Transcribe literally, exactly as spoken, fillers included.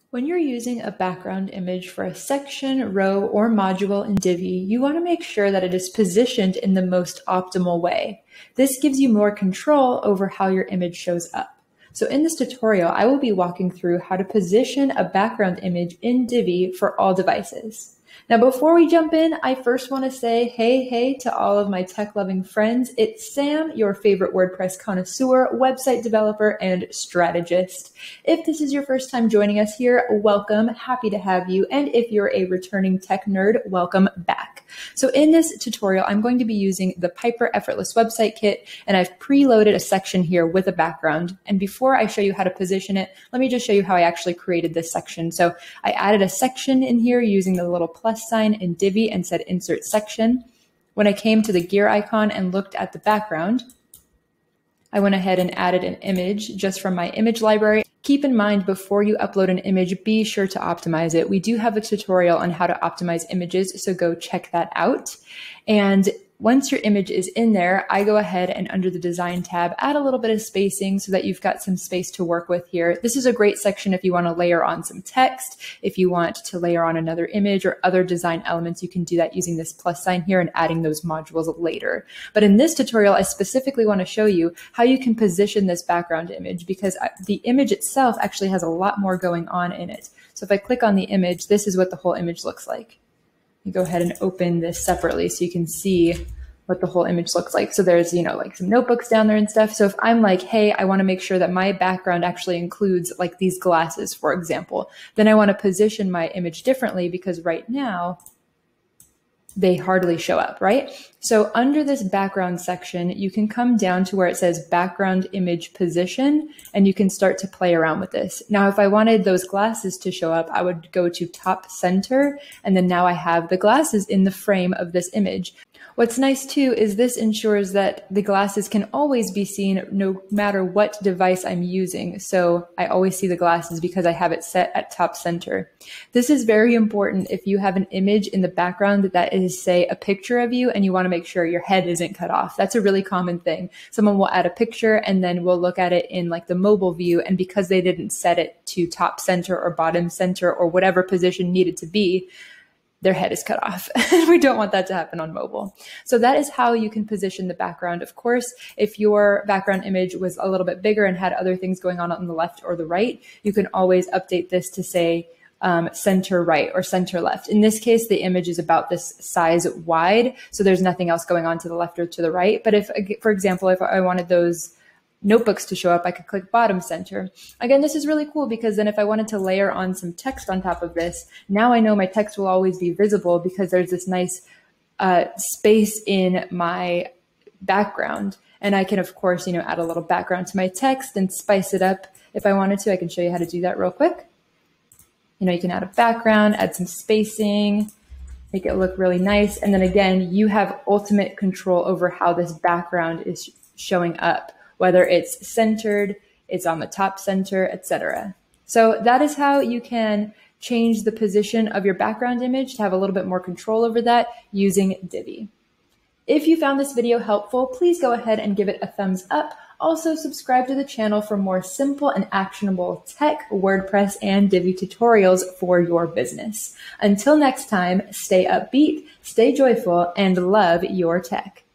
When you're using a background image for a section, row, or module in Divi, you want to make sure that it is positioned in the most optimal way. This gives you more control over how your image shows up. So in this tutorial, I will be walking through how to position a background image in Divi for all devices. Now, before we jump in, I first want to say hey, hey to all of my tech-loving friends. It's Sam, your favorite WordPress connoisseur, website developer, and strategist. If this is your first time joining us here, welcome. Happy to have you. And if you're a returning tech nerd, welcome back. So in this tutorial, I'm going to be using the Piper Effortless Website Kit, and I've preloaded a section here with a background. And before I show you how to position it, let me just show you how I actually created this section. So I added a section in here using the little plus sign in Divi and said insert section. When I came to the gear icon and looked at the background, I went ahead and added an image just from my image library. Keep in mind, before you upload an image, be sure to optimize it. We do have a tutorial on how to optimize images, so go check that out. And once your image is in there, I go ahead and under the design tab, add a little bit of spacing so that you've got some space to work with here. This is a great section if you want to layer on some text, if you want to layer on another image or other design elements, you can do that using this plus sign here and adding those modules later. But in this tutorial, I specifically want to show you how you can position this background image because the image itself actually has a lot more going on in it. So if I click on the image, this is what the whole image looks like. You go ahead and open this separately so you can see what the whole image looks like. So there's, you know, like some notebooks down there and stuff. So if I'm like, hey, I want to make sure that my background actually includes like these glasses, for example, then I want to position my image differently because right now they hardly show up, right? So under this background section, you can come down to where it says background image position, and you can start to play around with this. Now, if I wanted those glasses to show up, I would go to top center, and then now I have the glasses in the frame of this image. What's nice too is this ensures that the glasses can always be seen no matter what device I'm using. So I always see the glasses because I have it set at top center. This is very important if you have an image in the background that is, say, a picture of you and you want to make sure your head isn't cut off. That's a really common thing. Someone will add a picture and then we'll look at it in like the mobile view, and because they didn't set it to top center or bottom center or whatever position needed to be, their head is cut off. We don't want that to happen on mobile. So that is how you can position the background. Of course, if your background image was a little bit bigger and had other things going on on the left or the right, you can always update this to say um, center right or center left. In this case, the image is about this size wide, so there's nothing else going on to the left or to the right. But if, for example, if I wanted those notebooks to show up, I could click bottom center. Again, this is really cool because then if I wanted to layer on some text on top of this, now I know my text will always be visible because there's this nice uh, space in my background. And I can, of course, you know, add a little background to my text and spice it up if I wanted to. I can show you how to do that real quick. You know, you can add a background, add some spacing, make it look really nice. And then again, you have ultimate control over how this background is showing up, whether it's centered, it's on the top center, et cetera. So that is how you can change the position of your background image to have a little bit more control over that using Divi. If you found this video helpful, please go ahead and give it a thumbs up. Also, subscribe to the channel for more simple and actionable tech, WordPress, and Divi tutorials for your business. Until next time, stay upbeat, stay joyful, and love your tech.